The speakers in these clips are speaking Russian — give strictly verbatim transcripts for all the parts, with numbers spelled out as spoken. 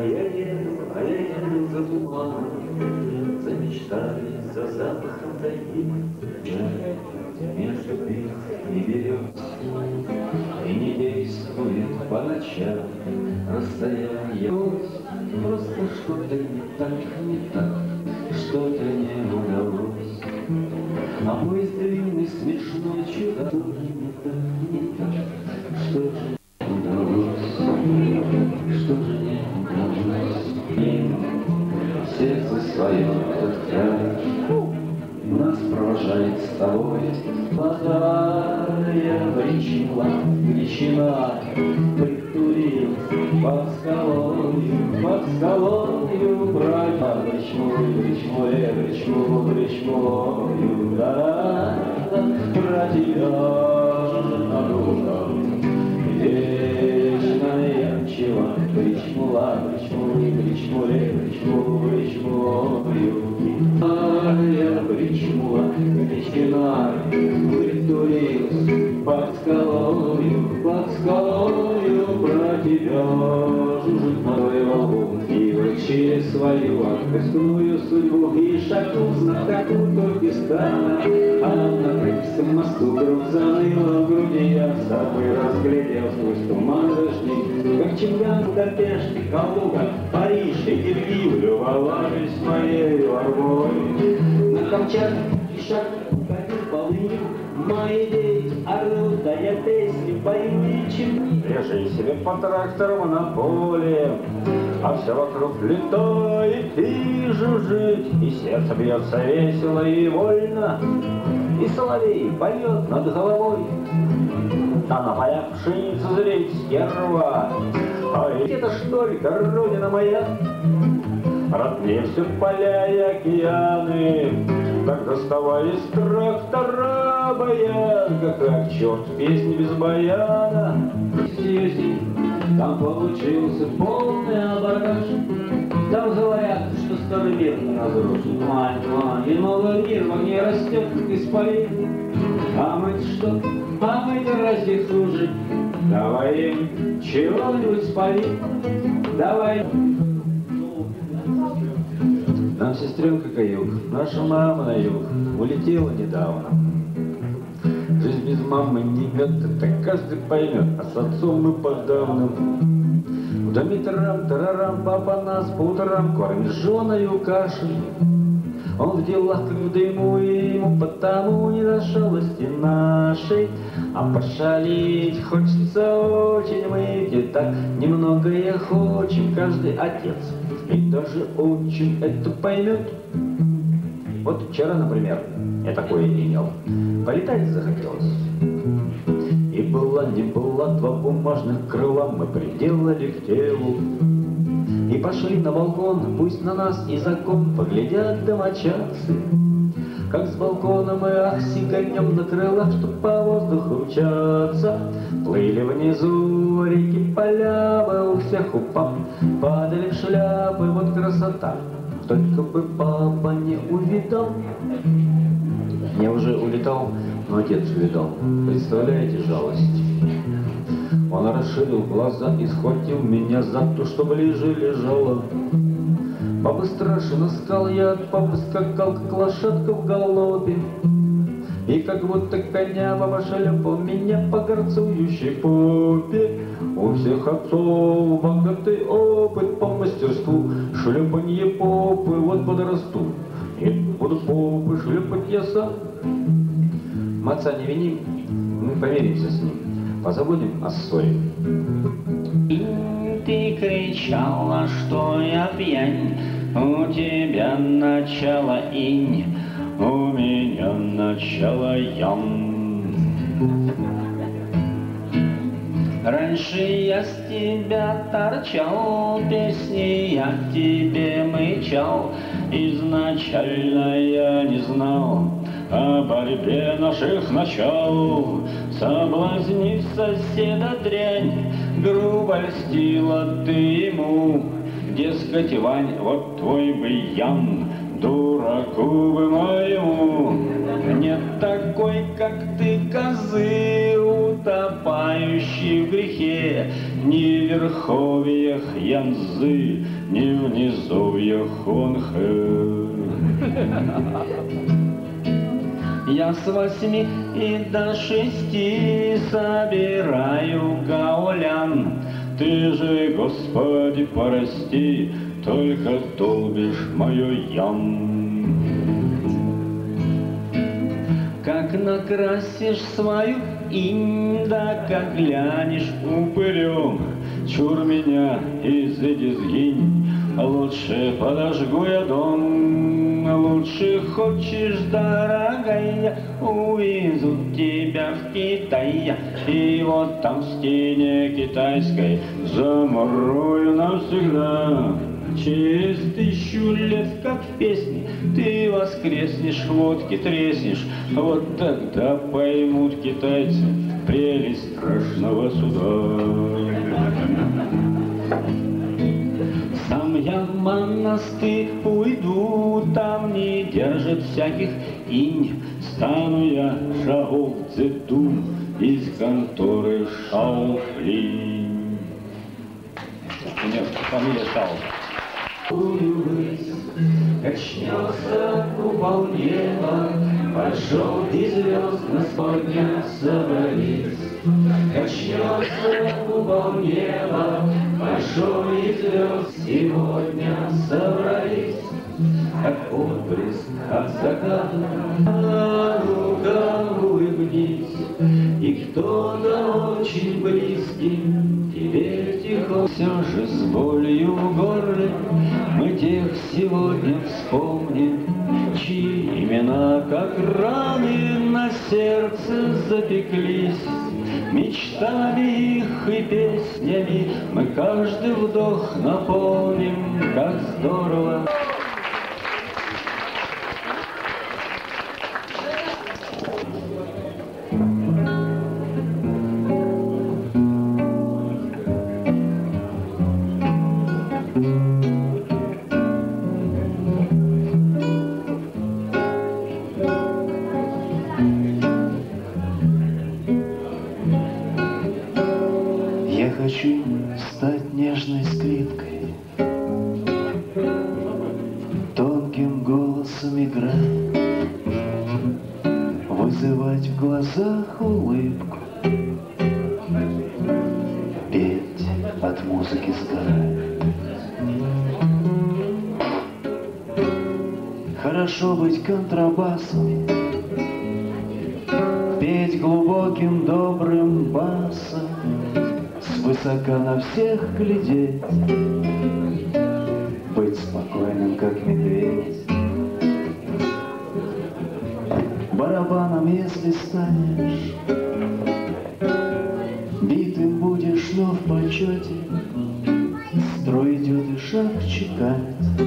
я еду, а я еду за туманом, за мечтами, за запахом тайги. Между пик не берет и не действует по ночам. Расстояние просто что-то не так, не так, что-то не удалось. А поезд длинный, смешной, чудо, не так, не так, что же удалось, что же не удалось. Им сердце свое этот край нас провожает с тобой. Молодая бричина, бричина притулилась под скалою, под скалою, брать бричмой, бричмой, бричмой, бричмою, да-да-да, про тебя надолго. Вечная пчела, бричмула, бричмой, бричмой, бричмой, бричмою. Моя бричмула, бричина притулилась под скалою, под скалою, про тебя жужжит мой волн. И вот через свою отпускную судьбу и шагнул знатоку Туркестана, а на Крымском мосту вдруг заныло в груди. Я с тобой разглядел сквозь туман дождей, как Чинган, Будапешт, Калуга, Париж и Киргиз, любовались моей орбой. На Камчатке шаг укатил полынью, мои дети орут, а я песни пою и черни. Лежи себе по тракторам на поле, а все вокруг летает и жужжит, и сердце бьется весело и вольно, и соловей поет над головой. А на полях пшеница зреет стерва, а ведь это ж только родина моя. Роднее все поля и океаны, так доставались трактора баян, как черт песни без баяна. Там получился полный абордаж. Там говорят, что старый мир разрушен. Мань, мань, и новый мир во мне растет, как исполин. А мы-то что? А мы-то разве хуже? Давай им чего-нибудь спалим. Давай. Нам сестренка каюк, наша мама на юг, улетела недавно. Жизнь без мамы не мед, это каждый поймет, а с отцом мы подавно. В доме тарам-тарарам, папа нас по утрам кормит жженую кашей. Он в делах, как в дыму, и ему потому не до шалости нашей. А пошалить хочется очень, мы где так немногое хочем, каждый отец и даже отчим это поймет. Вот вчера, например, я такое имел. Полетать захотелось. И была не была два бумажных крыла мы приделали к телу. И пошли на балкон, пусть на нас и закон поглядят домочадцы. Как с балкона мы ах сиганем на крылах, чтоб по воздуху мчаться. Плыли внизу реки, поля, у всех у пап падали в шляпы, вот красота. Только бы папа не увидал. Я уже улетал, но отец увидал. Представляете жалость? Он расширил глаза и схватил меня за то, что ближе лежало. Папа страшно скал, я от папы скакал, как лошадка в галопе. И как будто коня папа шлепал меня по горцующей попе. У всех отцов богатый опыт по мастерству шлепанье попы, вот подрасту. Нет, буду попы шлепать я сам. Мы отца не виним, мы помиримся с ним, позабудем о ссоре. Ты кричала, что я пьянь, у тебя начало инь, у меня начало ям. Раньше я с тебя торчал, песни я к тебе мычал, изначально я не знал о борьбе наших начал. Соблазнив соседа дрянь, грубо льстила ты ему. Дескать, Вань, вот твой бы ям, дураку бы моему. Нет такой, как ты, козы, у утопающий в грехе, ни в верховьях Янзы, ни в низовьях Хонхэ. Я с восьми и до шести собираю гаулян. Ты же, Господи, прости, только долбишь мое ям. Как накрасишь свою инь, да как глянешь упырем, чур меня, изыди, сгинь, лучше подожгу я дом. Лучше хочешь, дорогая, увезут тебя в Китай, и вот там в стене китайской замурую навсегда. Через тысячу лет, как в песне, ты воскреснешь, водки треснешь, вот тогда поймут китайцы прелесть страшного суда. Сам я в монастырь уйду, там не держат всяких инь. Стану я Шаол Цзэдун из конторы Шаолинь. У меня фамилия Шаол. Качнется купол неба, пошел и звезд Господня собрались. Качнется купол неба, пошел и звезд сегодня собрались. Как отблеск от заката, а ну-ка улыбнись, и кто-то очень близкий тебе тихо. Все же с болью в горле мы тех сегодня вспомним, чьи имена, как раны, на сердце запеклись. Мечтами их и песнями мы каждый вдох наполним, как здорово. Хочу стать нежной скрипкой, тонким голосом играть, вызывать в глазах улыбку, петь от музыки сгорать. Хорошо быть контрабасом, петь глубоким добрым басом, свысока на всех глядеть, быть спокойным, как медведь. Барабаном, если станешь, битым будешь, но в почете, строй идет и шаг чеканит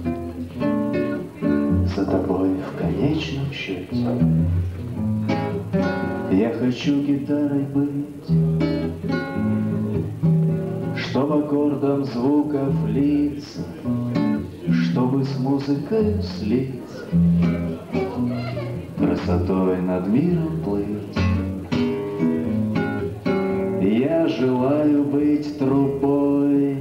за тобой в конечном счете. Я хочу гитарой быть, чтобы аккордом звуков литься, чтобы с музыкой слиться, красотой над миром плыть. Я желаю быть трубой,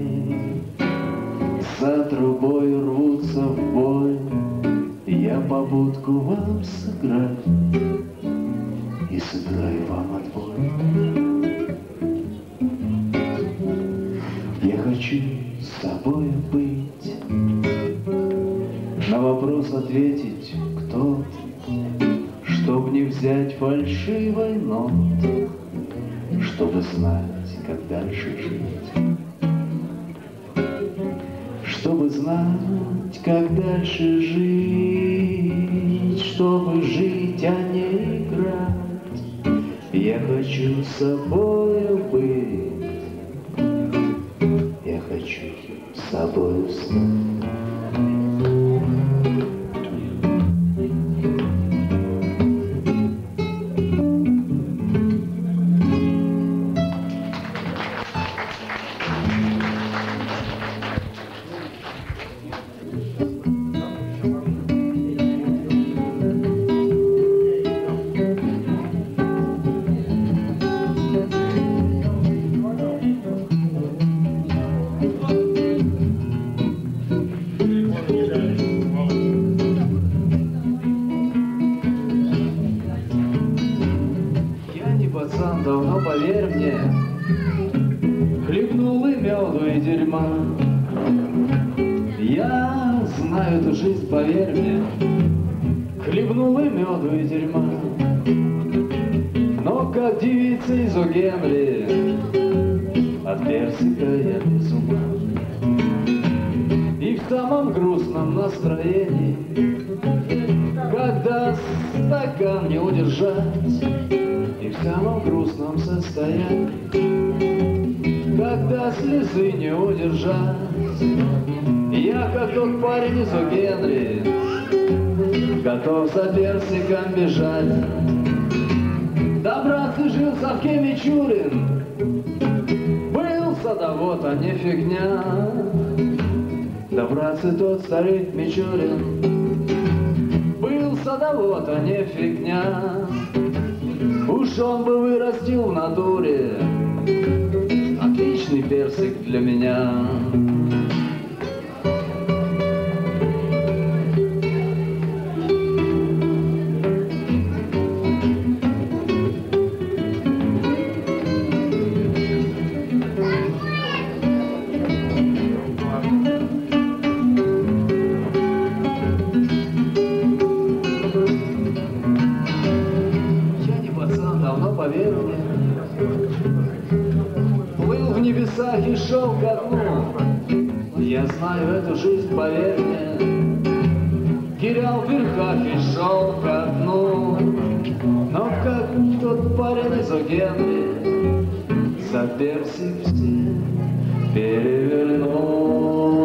за трубой рвутся в бой. Я побудку вам сыграю и сыграю вам отбой. Я хочу с собой быть, на вопрос ответить кто ты, чтоб не взять фальшивой ноты, чтобы знать, как дальше жить, чтобы знать, как дальше жить, чтобы жить, а не играть. Я хочу с собой быть, я хочу с собой стать. дерьма. Я знаю эту жизнь, поверь мне, хлебнул и меду и дерьма. Но как девица из О-Генри, от персика я без ума. И в самом грустном настроении, когда стакан не удержать, и в самом грустном состоянии, когда слезы не удержать, я, как тот парень из О-Генри, готов за персиком бежать. Да, брат, ты жил в совке Мичурин, был садовод, а не фигня. Да, братцы, тот старый Мичурин был садовод, а не фигня. Уж он бы вырастил в натуре отличный персик для меня. Поверь мне, плыл в небесах и шел ко дну. Я знаю эту жизнь, поверь мне, терял в верхах и шел ко дну. Но как тот парень из О-Генри, за персик все перевернул.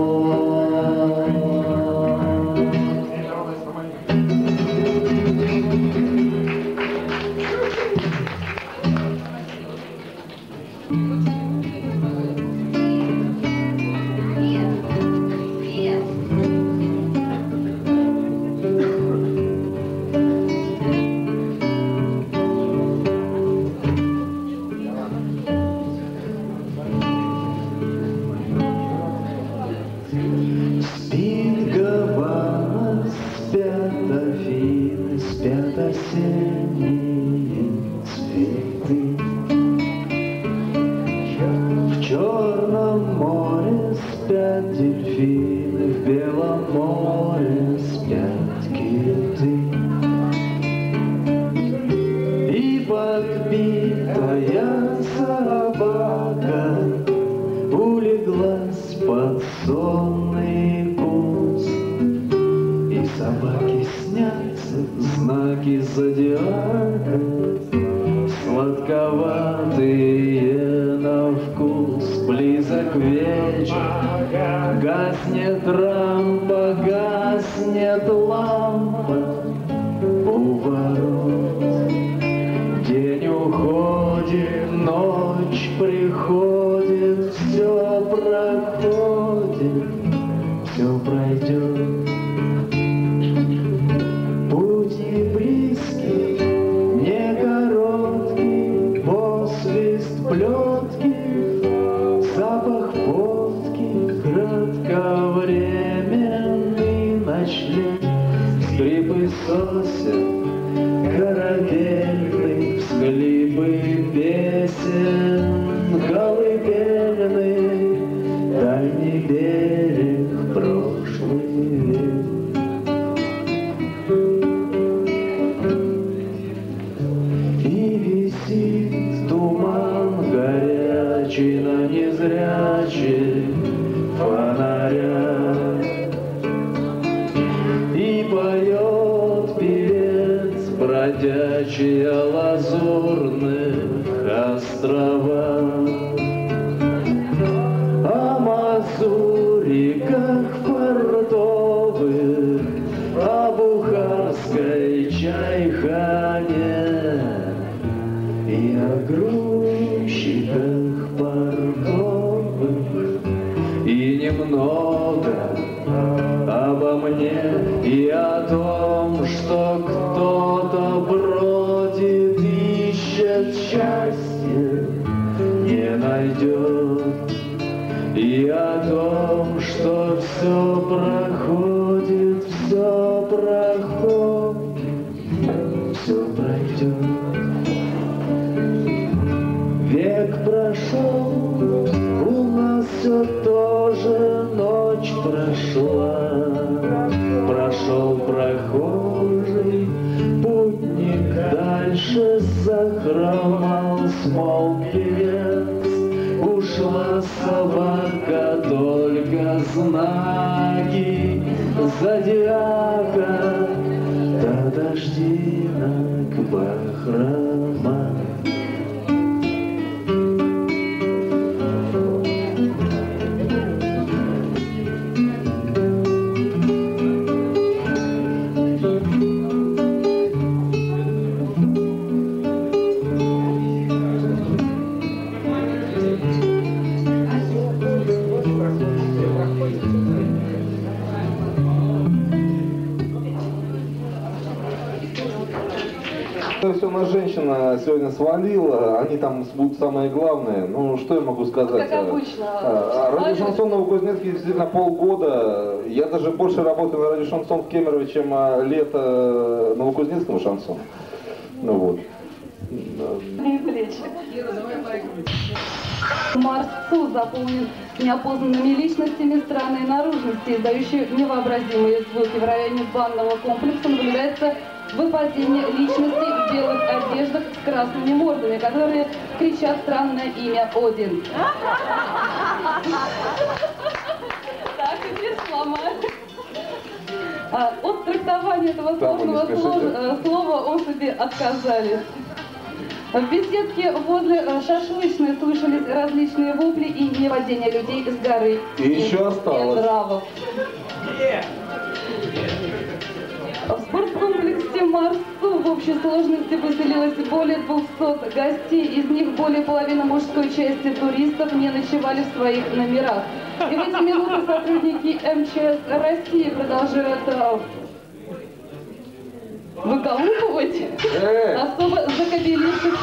Спит Гавана, спят Афины, спят осенние цветы. В Черном море спят дельфины, в Белом море спят киты. И подбитая собака улеглась под сонный куст. И собаке снятся знаки зодиака, сладковатые на вкус. Близок вечер, гаснет рампа, гаснет лампа у ворот. День уходит, ночь приходит, все проходит, все пройдет. Путь не близкий, не короткий, посвист плетки, запах водки, кратковременный ночлег, скрипы сосен, корабельный, всхлипы песен, колыбельный, дальний берег, прошлый век. И висит туман горячий на незрячих фонарях, и поет певец, бродячий о лазурных островах. О мазуриках портовых, о бухарской чайхане и о грузчиках портовых. И немного обо мне и о том, что кто-то бродит, ищет счастье, не найдет. И о том, что все проходит, все проходит, все пройдет. Век прошел, у нас все то тоже ночь прошла, прошел прохожий путник дальше, захромал, смолк певец. Ушла собака, только знаки зодиака, да дождинок бахрома. Все на женщина сегодня свалила, они там будут самые главные. Ну, что я могу сказать? Как обычно. А, радио Шансон Новокузнецке действительно полгода. Я даже больше работаю на радио Шансон в Кемерово, чем лето Новокузнецкого шансона. Ну вот. Марсу заполнен неопознанными личностями странной наружности, издающие невообразимые звуки. В районе банного комплекса наблюдается выпадение личностей в белых одеждах с красными мордами, которые кричат странное имя Один. Так, и без сломать. От трактования этого сложного слова особи отказались. В беседке возле шашлычной слышались различные вопли и невадение людей с горы. И еще осталось. В спорткомплексе Марсу в общей сложности поселилось более двухсот гостей, из них более половины мужской части туристов не ночевали в своих номерах. И в эти минуты сотрудники эм че эс России продолжают выколупывать особо закабеливших.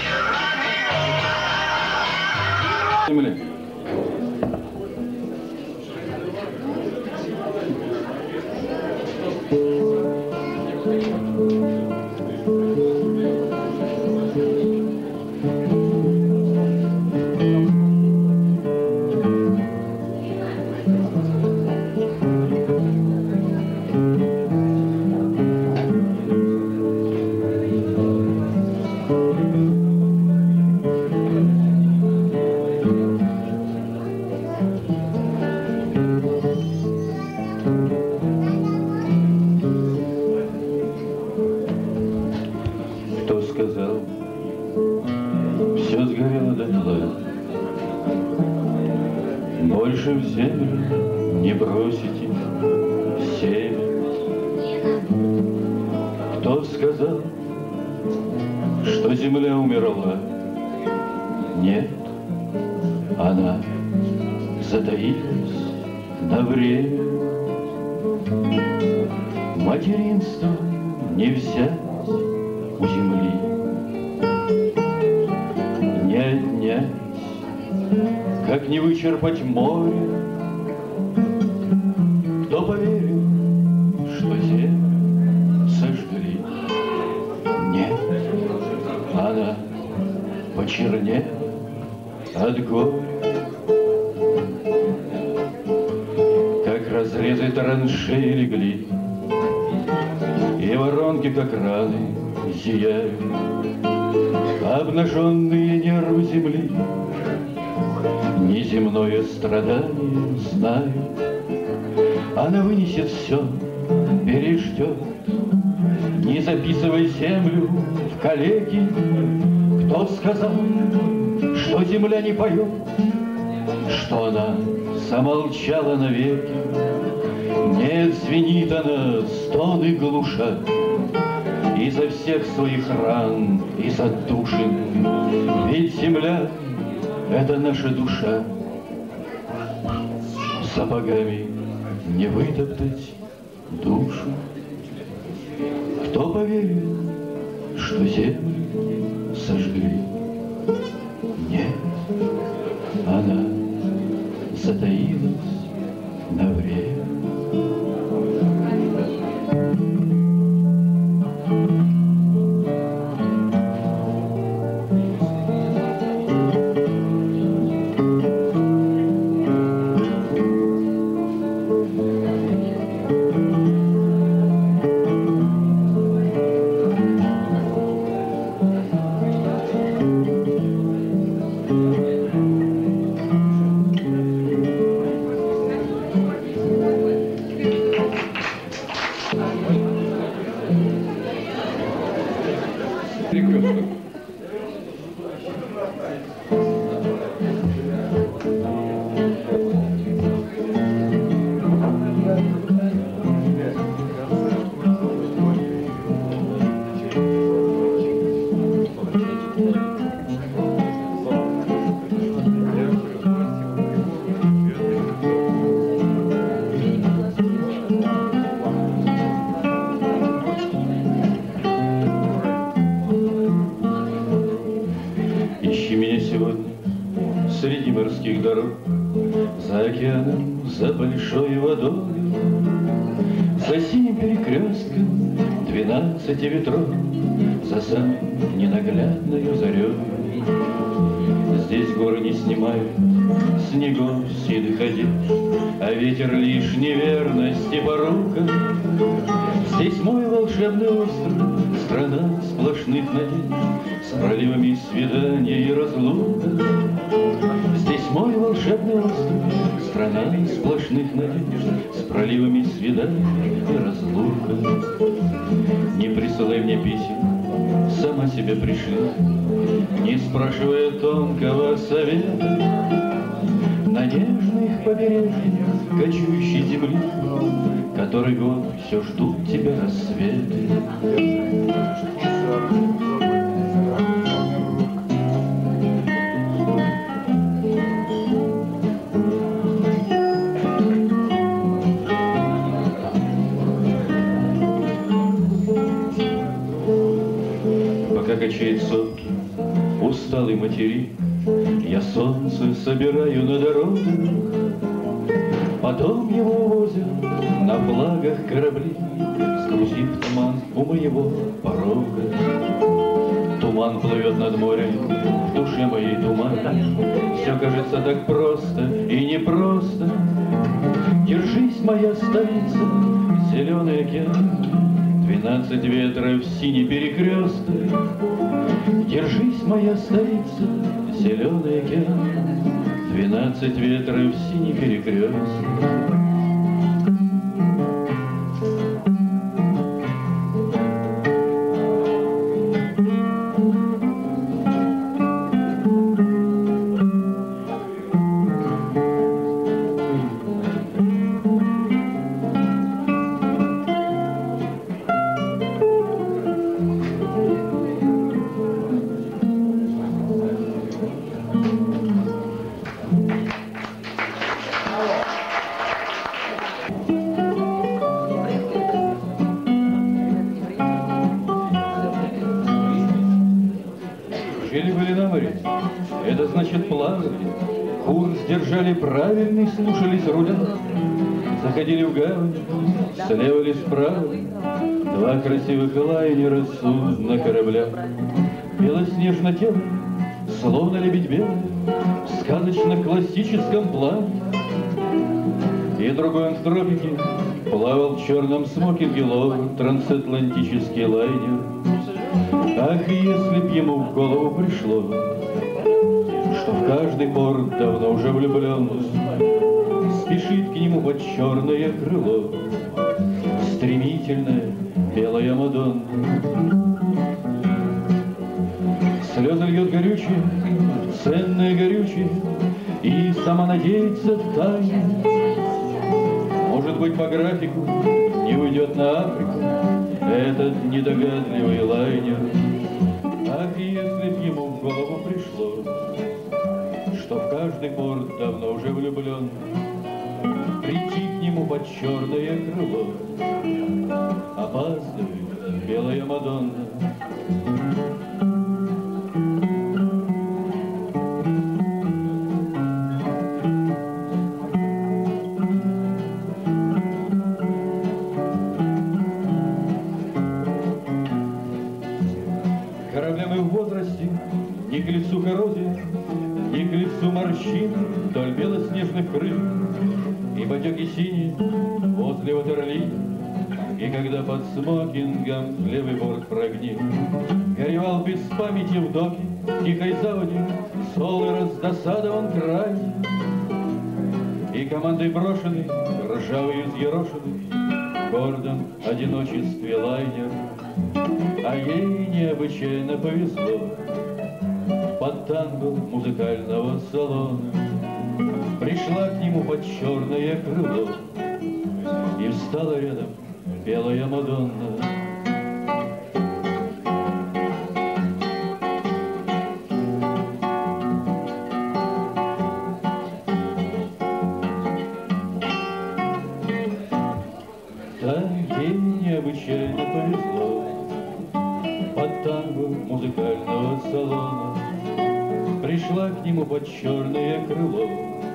Больше в землю не бросите семя. Кто сказал, что земля умерла? Нет, она затаилась на время. Материнство не взять у земли, не отнять, как не вычерпать море. Кто поверил, что землю сожгли? Нет, она почернела от горя. Как разрезы траншеи легли, и воронки, как раны, зияют, обнаженные нервы земли. Неземное страдание знаю, она вынесет все, переждет. Не записывай землю в калеки. Кто сказал, что земля не поет, что она замолчала навеки? Нет, звенит она, стоны глуша, изо всех своих ран, из отдушин. Ведь земля — это наша душа. Сапогами не вытоптать душу. Кто поверит, что землю сожгли? Нет, она затаилась на время. океаном, за большой водой, за синим перекрестком двенадцати ветров, за самой ненаглядною зарей. Здесь горы не снимают снегов седых одежд, а ветер лишь неверность и порука. Здесь мой волшебный остров, страна сплошных надежд, с проливами свидания и разлука. Здесь мой волшебный остров, страна сплошных надежд, с проливами свидания и разлука. Не присылай мне писем, сама себе пришли, не спрашивая тонкого совета. На нежных побережьях кочующей земли, который год все ждут тебя рассветы. Пока качает сопки усталый материк, я солнце собираю на дорогу, потом его увозят на флагах корабли, сгрузив туман у моего порога. Туман плывет над морем, в душе моей туман. Все кажется так просто и непросто. Держись, моя столица, зеленый океан, двенадцать ветров, синий перекресток. Держись, моя столица, зеленый океан, двенадцать ветров, синий перекресток. Жили-были на море, это значит плавали, курс держали правильный, слушались руля, заходили в гавань, слева или справа, два красивых лайнера судна корабля. Белоснежно тело, словно лебедь белый, в сказочно-классическом плане. И другой он в тропике плавал в черном смокинге ловом трансатлантический лайнер. Ах, если б ему в голову пришло, что в каждый порт давно уже влюблен, спешит к нему под черное крыло стремительная белая Мадонна. Слезы льет горючие, ценное горючее, и сама надеется тайно. Может быть, по графику не уйдет на Африку этот недогадливый лайнер. Ах, если б ему в голову пришло, что в каждый порт давно уже влюблен, прийти к нему под черное крыло, опаздывает белая Мадонна. Кораблям и в возрасте, ни к лицу коррозия, ни к лицу морщин вдоль белоснежных крыл, и потеки синие возле ватерлинии, и когда под смокингом левый борт прогнил, горевал без памяти в доке, в тихой заводе, зол и раздосадован крайне, и командой брошенный, ржавый взъерошенный, в гордом одиночестве лайнер. А ей необычайно повезло под танго музыкального салона. Пришла к нему под черное крыло и встала рядом белая Мадонна. Да, ей необычайно повезло под танго музыкального салона. Пришла к нему под черное крыло